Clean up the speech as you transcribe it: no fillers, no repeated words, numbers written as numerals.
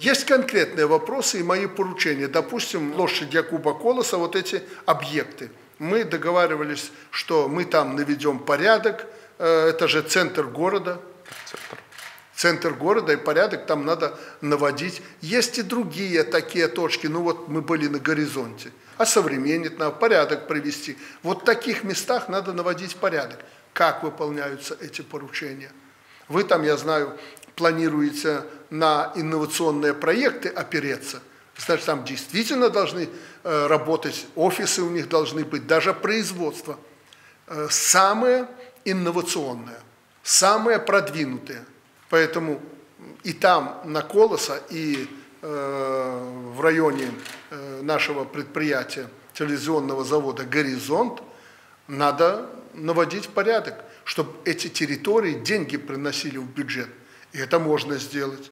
Есть конкретные вопросы и мои поручения. Допустим, площадь Якуба Колоса, вот эти объекты. Мы договаривались, что мы там наведем порядок. Это же центр города. Центр города, и порядок там надо наводить. Есть и другие такие точки. Ну вот мы были на горизонте. Осовременить надо, порядок привести. Вот в таких местах надо наводить порядок. Как выполняются эти поручения? Вы там, я знаю, планируете на инновационные проекты опереться. Значит, там действительно должны работать, офисы у них должны быть, даже производство. Самые инновационные, самые продвинутые. Поэтому и там, на Колоса, и в районе нашего предприятия, телевизионного завода «Горизонт», надо наводить порядок, чтобы эти территории деньги приносили в бюджет. И это можно сделать.